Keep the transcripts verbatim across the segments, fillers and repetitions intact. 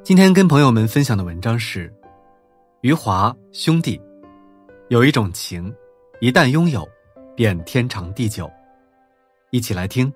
今天跟朋友们分享的文章是余华兄弟，有一种情，一旦拥有，便天长地久。一起来听。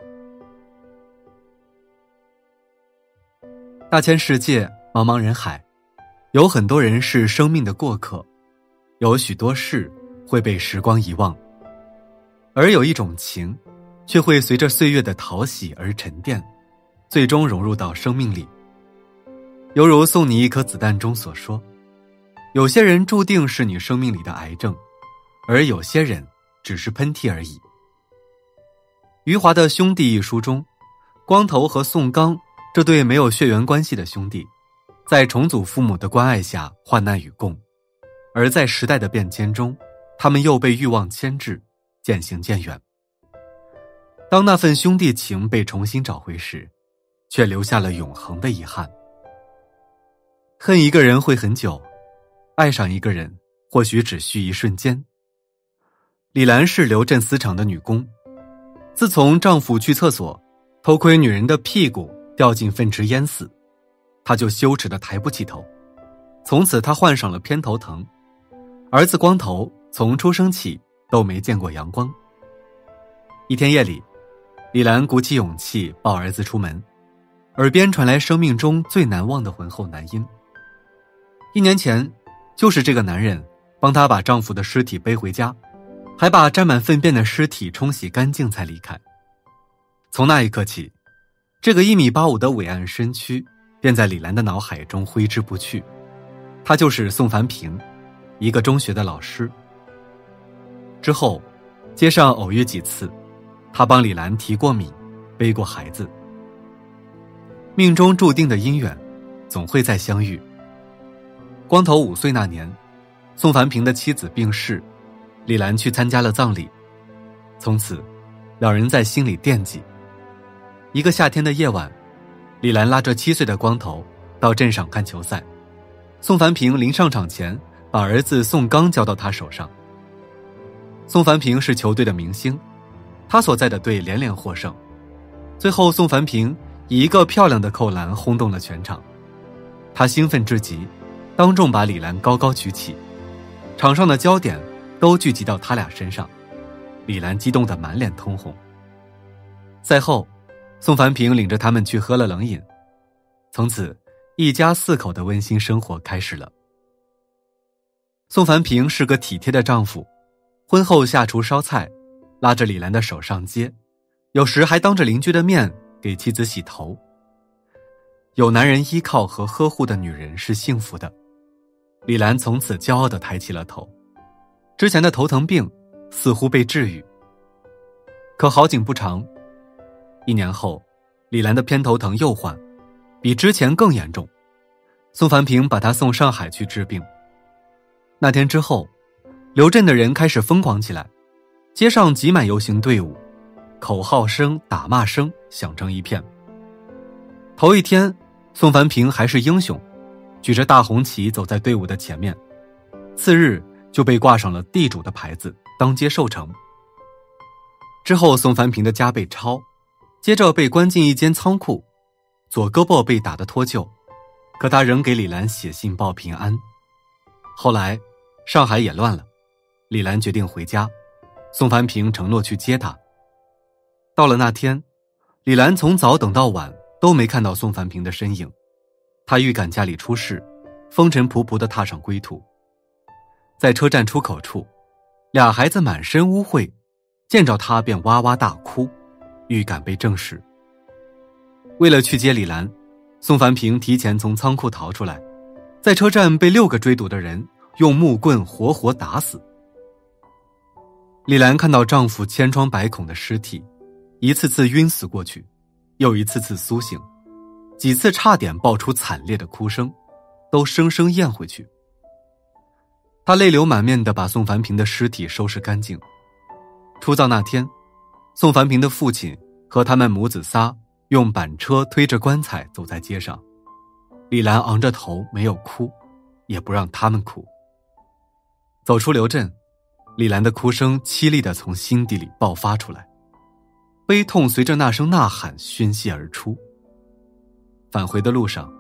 大千世界，茫茫人海，有很多人是生命的过客，有许多事会被时光遗忘，而有一种情，却会随着岁月的淘洗而沉淀，最终融入到生命里。犹如送你一颗子弹中所说，有些人注定是你生命里的癌症，而有些人只是喷嚏而已。余华的《兄弟》一书中，光头和宋刚这对没有血缘关系的兄弟，在重祖父母的关爱下患难与共，而在时代的变迁中，他们又被欲望牵制，渐行渐远。当那份兄弟情被重新找回时，却留下了永恒的遗憾。恨一个人会很久，爱上一个人或许只需一瞬间。李兰是刘振丝厂的女工，自从丈夫去厕所偷窥女人的屁股掉进粪池淹死，她就羞耻得抬不起头。从此她患上了偏头疼，儿子光头从出生起都没见过阳光。一天夜里，李兰鼓起勇气抱儿子出门，耳边传来生命中最难忘的浑厚男音。一年前，就是这个男人帮她把丈夫的尸体背回家，还把沾满粪便的尸体冲洗干净才离开。从那一刻起，这个一米八五的伟岸身躯便在李兰的脑海中挥之不去。他就是宋凡平，一个中学的老师。之后，街上偶遇几次，他帮李兰提过米，背过孩子。命中注定的姻缘，总会再相遇。光头五岁那年，宋凡平的妻子病逝，李兰去参加了葬礼。从此，两人在心里惦记。一个夏天的夜晚，李兰拉着七岁的光头到镇上看球赛，宋凡平临上场前把儿子宋刚交到他手上。宋凡平是球队的明星，他所在的队连连获胜。最后宋凡平以一个漂亮的扣篮轰动了全场，他兴奋至极，当众把李兰高高举起，场上的焦点都聚集到他俩身上，李兰激动得满脸通红。赛后，宋凡平领着他们去喝了冷饮，从此一家四口的温馨生活开始了。宋凡平是个体贴的丈夫，婚后下厨烧菜，拉着李兰的手上街，有时还当着邻居的面给妻子洗头。有男人依靠和呵护的女人是幸福的，李兰从此骄傲地抬起了头，之前的头疼病似乎被治愈。可好景不长，一年后，李兰的偏头疼又患，比之前更严重。宋凡平把她送上海去治病。那天之后，刘镇的人开始疯狂起来，街上挤满游行队伍，口号声、打骂声响成一片。头一天，宋凡平还是英雄，举着大红旗走在队伍的前面，次日就被挂上了地主的牌子，当街受惩。之后宋凡平的家被抄，接着被关进一间仓库，左胳膊被打得脱臼，可他仍给李兰写信报平安。后来上海也乱了，李兰决定回家，宋凡平承诺去接她。到了那天，李兰从早等到晚都没看到宋凡平的身影，她预感家里出事，风尘仆仆地踏上归途。在车站出口处，俩孩子满身污秽，见着他便哇哇大哭，预感被证实。为了去接李兰，宋凡平提前从仓库逃出来，在车站被六个追堵的人用木棍活活打死。李兰看到丈夫千疮百孔的尸体，一次次晕死过去，又一次次苏醒，几次差点爆出惨烈的哭声，都生生咽回去。她泪流满面地把宋凡平的尸体收拾干净。出葬那天，宋凡平的父亲和他们母子仨用板车推着棺材走在街上，李兰昂着头没有哭，也不让他们哭。走出刘镇，李兰的哭声凄厉地从心底里爆发出来，悲痛随着那声呐喊宣泄而出。返回的路上，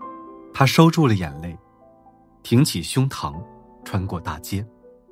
他收住了眼泪，挺起胸膛，穿过大街。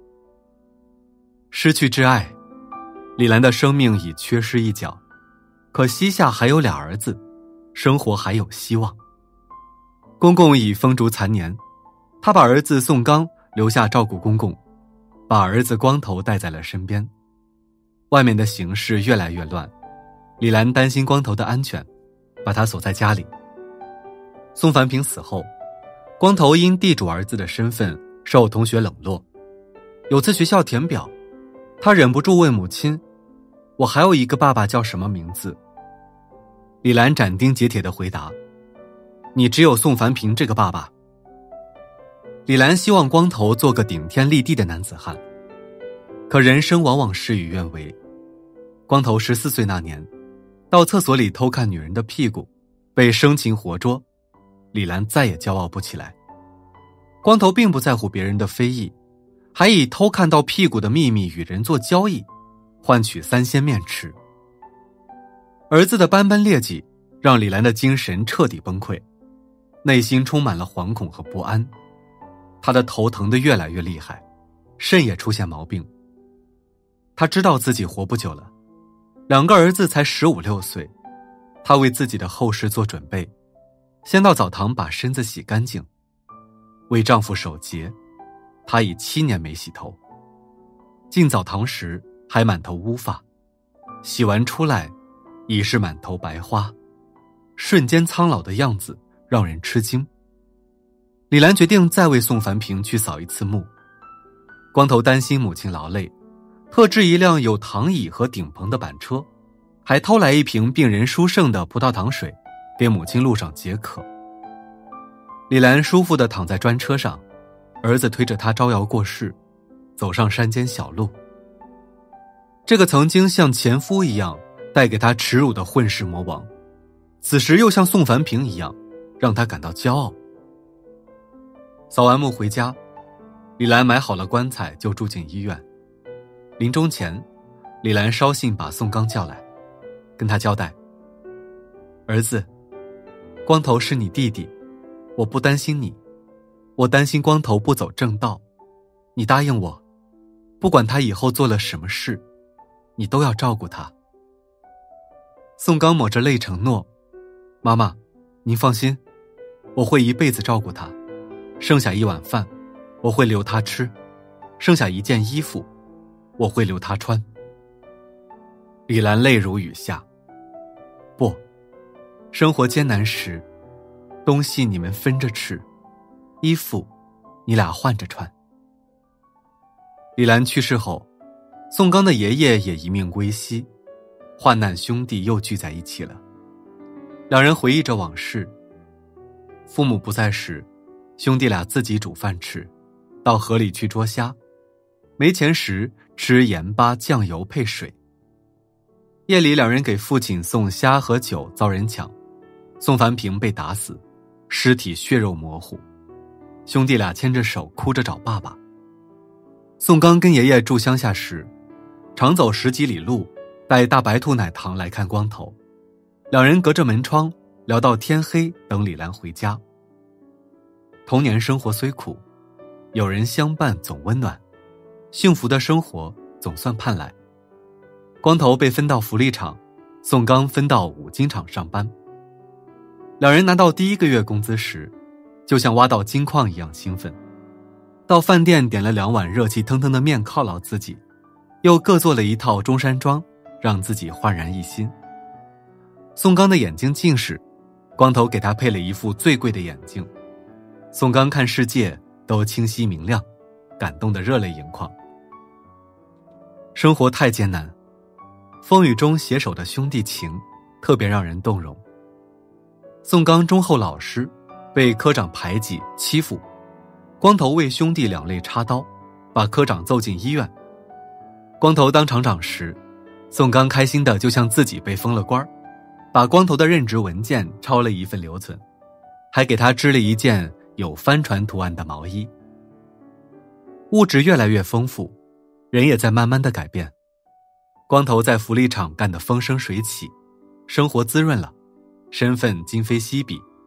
失去挚爱，李兰的生命已缺失一角，可膝下还有俩儿子，生活还有希望。公公已风烛残年，他把儿子宋刚留下照顾公公，把儿子光头带在了身边。外面的形势越来越乱，李兰担心光头的安全，把他锁在家里。宋凡平死后，光头因地主儿子的身份受同学冷落。有次学校填表，他忍不住问母亲，我还有一个爸爸叫什么名字？李兰斩钉截铁地回答，你只有宋凡平这个爸爸。李兰希望光头做个顶天立地的男子汉，可人生往往事与愿违。光头十四岁那年，到厕所里偷看女人的屁股，被生擒活捉，李兰再也骄傲不起来。光头并不在乎别人的非议，还以偷看到屁股的秘密与人做交易，换取三鲜面吃。儿子的斑斑劣迹让李兰的精神彻底崩溃，内心充满了惶恐和不安。她的头疼得越来越厉害，肾也出现毛病。她知道自己活不久了，两个儿子才十五六岁，她为自己的后事做准备，先到澡堂把身子洗干净。为丈夫守节，她已七年没洗头。进澡堂时还满头乌发，洗完出来已是满头白花，瞬间苍老的样子让人吃惊。李兰决定再为宋凡平去扫一次墓。光头担心母亲劳累，特制一辆有躺椅和顶棚的板车，还偷来一瓶病人殊胜的葡萄糖水，给母亲路上解渴。李兰舒服地躺在专车上，儿子推着她招摇过市，走上山间小路。这个曾经像前夫一样带给她耻辱的混世魔王，此时又像宋凡平一样让她感到骄傲。扫完墓回家，李兰买好了棺材就住进医院。临终前，李兰捎信把宋刚叫来，跟他交代，儿子，光头是你弟弟，我不担心你，我担心光头不走正道，你答应我，不管他以后做了什么事，你都要照顾他。宋刚抹着泪承诺，妈妈，您放心，我会一辈子照顾他，剩下一碗饭我会留他吃，剩下一件衣服我会留他穿。李兰泪如雨下，不，生活艰难时，东西你们分着吃，衣服你俩换着穿。李兰去世后，宋刚的爷爷也一命归西，患难兄弟又聚在一起了。两人回忆着往事，父母不在时，兄弟俩自己煮饭吃，到河里去捉虾，没钱时吃盐巴酱油配水。夜里两人给父亲送虾和酒，遭人抢，宋凡平被打死，尸体血肉模糊，兄弟俩牵着手哭着找爸爸。宋刚跟爷爷住乡下时，常走十几里路，带大白兔奶糖来看光头，两人隔着门窗聊到天黑，等李兰回家。童年生活虽苦，有人相伴总温暖，幸福的生活总算盼来。光头被分到福利厂，宋刚分到五金厂上班。两人拿到第一个月工资时，就像挖到金矿一样兴奋，到饭店点了两碗热气腾腾的面犒劳自己，又各做了一套中山装，让自己焕然一新。宋刚的眼睛近视，光头给他配了一副最贵的眼镜，宋刚看世界都清晰明亮，感动得热泪盈眶。生活太艰难，风雨中携手的兄弟情特别让人动容。宋刚忠厚老实，被科长排挤欺负，光头为兄弟两肋插刀，把科长揍进医院。光头当厂长时，宋刚开心的就像自己被封了官，把光头的任职文件抄了一份留存，还给他织了一件有帆船图案的毛衣。物质越来越丰富，人也在慢慢的改变。光头在福利厂干得风生水起，生活滋润了，身份今非昔比，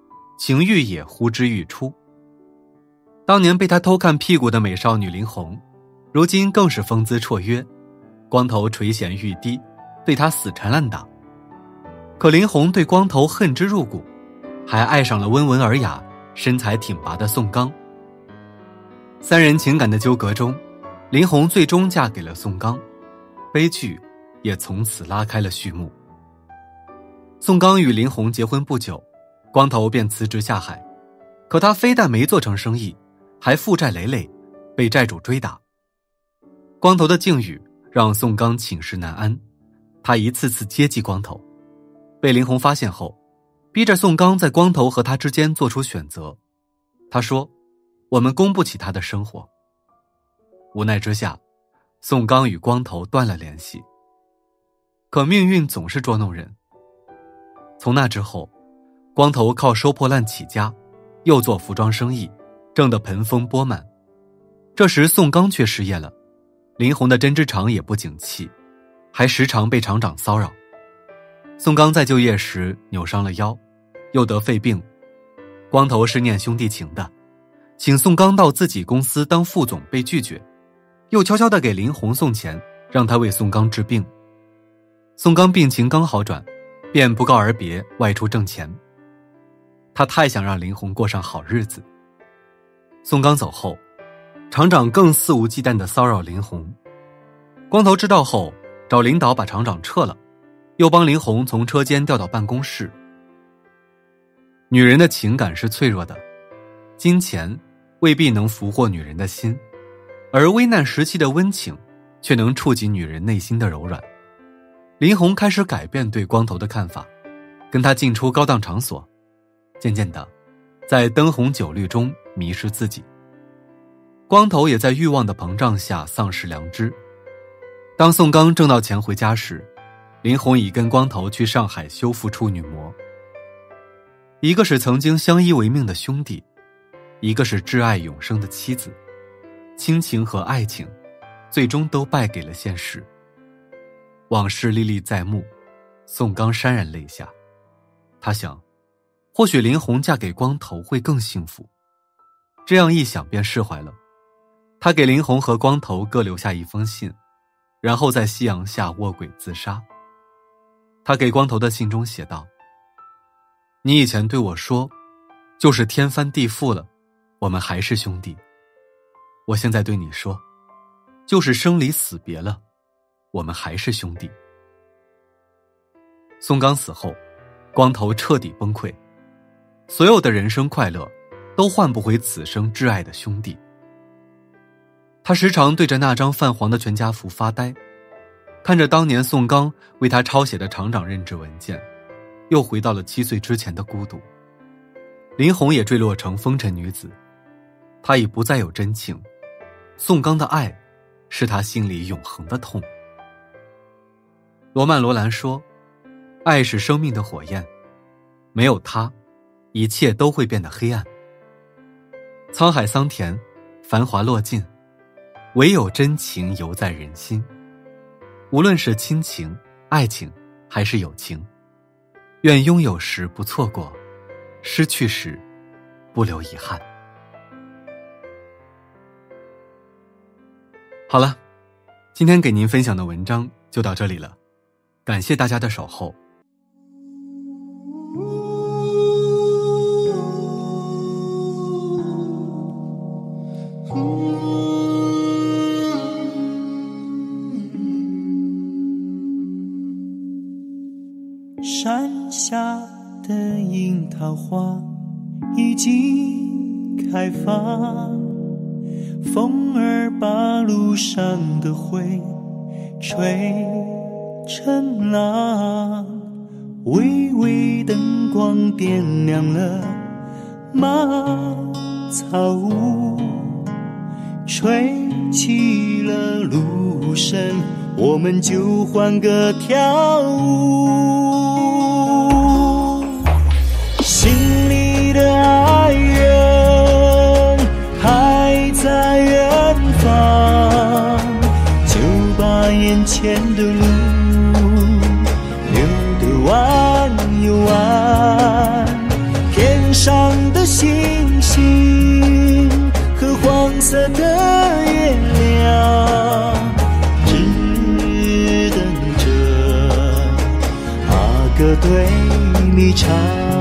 情欲也呼之欲出。当年被他偷看屁股的美少女林红，如今更是风姿绰约，光头垂涎欲滴，对他死缠烂打。可林红对光头恨之入骨，还爱上了温文尔雅、身材挺拔的宋刚。三人情感的纠葛中，林红最终嫁给了宋刚，悲剧也从此拉开了序幕。宋刚与林红结婚不久，光头便辞职下海，可他非但没做成生意，还负债累累，被债主追打。光头的境遇让宋刚寝食难安，他一次次接济光头，被林红发现后，逼着宋刚在光头和他之间做出选择。他说，我们供不起他的生活。无奈之下，宋刚与光头断了联系。可命运总是捉弄人。从那之后，光头靠收破烂起家，又做服装生意，挣得盆丰钵满。这时宋刚却失业了，林红的针织厂也不景气，还时常被厂长骚扰。宋刚在就业时扭伤了腰，又得肺病。光头是念兄弟情的，请宋刚到自己公司当副总被拒绝，又悄悄地给林红送钱，让他为宋刚治病。宋刚病情刚好转，便不告而别外出挣钱。他太想让林红过上好日子。宋刚走后，厂长更肆无忌惮地骚扰林红。光头知道后，找领导把厂长撤了，又帮林红从车间调到办公室。女人的情感是脆弱的，金钱未必能俘获女人的心，而危难时期的温情却能触及女人内心的柔软。林红开始改变对光头的看法，跟他进出高档场所，渐渐的在灯红酒绿中迷失自己。光头也在欲望的膨胀下丧失良知。当宋刚挣到钱回家时，林红已跟光头去上海修复处女膜。一个是曾经相依为命的兄弟，一个是挚爱永生的妻子，亲情和爱情最终都败给了现实。往事历历在目，宋刚潸然泪下。他想，或许林红嫁给光头会更幸福。这样一想便释怀了。他给林红和光头各留下一封信，然后在夕阳下卧轨自杀。他给光头的信中写道，你以前对我说，就是天翻地覆了，我们还是兄弟。我现在对你说，就是生离死别了，我们还是兄弟。宋刚死后，光头彻底崩溃，所有的人生快乐都换不回此生挚爱的兄弟。他时常对着那张泛黄的全家福发呆，看着当年宋刚为他抄写的厂长任职文件，又回到了七岁之前的孤独。林红也坠落成风尘女子，她已不再有真情，宋刚的爱是他心里永恒的痛。罗曼·罗兰说，爱是生命的火焰，没有它，一切都会变得黑暗。沧海桑田，繁华落尽，唯有真情犹在人心。无论是亲情、爱情还是友情，愿拥有时不错过，失去时不留遗憾。好了，今天给您分享的文章就到这里了，感谢大家的守候。 山下的樱桃花已经开放，风儿把路上的灰吹成浪，微微灯光点亮了茅草屋，吹起了芦笙，我们就换个跳舞。心里的爱人还在远方，就把眼前的路溜得弯又弯，天上色的月亮，只等着阿哥对你唱。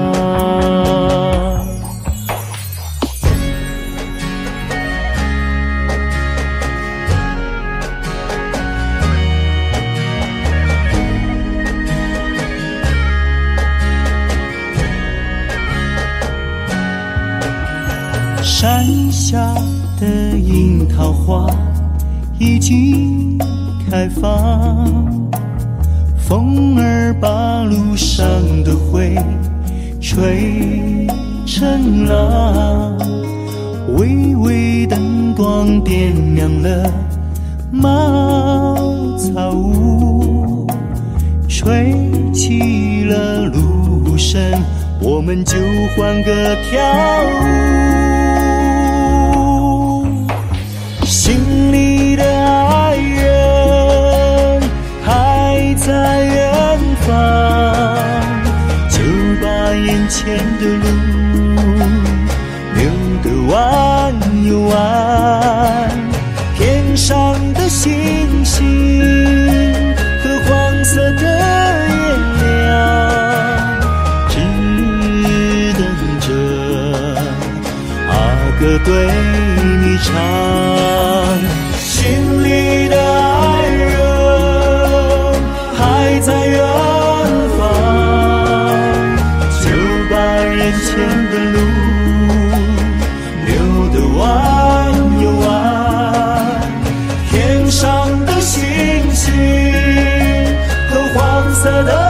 山下的樱桃花已经开放，风儿把路上的灰吹成浪，微微灯光点亮了茅草屋，吹起了芦笙，我们就换个跳舞。心里的爱人还在远方，就把眼前的路溜得弯又弯。天上的星星和黄色的月亮，只等着阿哥对你唱。心里的爱人还在远方，就把人前的路溜得弯又弯。天上的星星和黄色的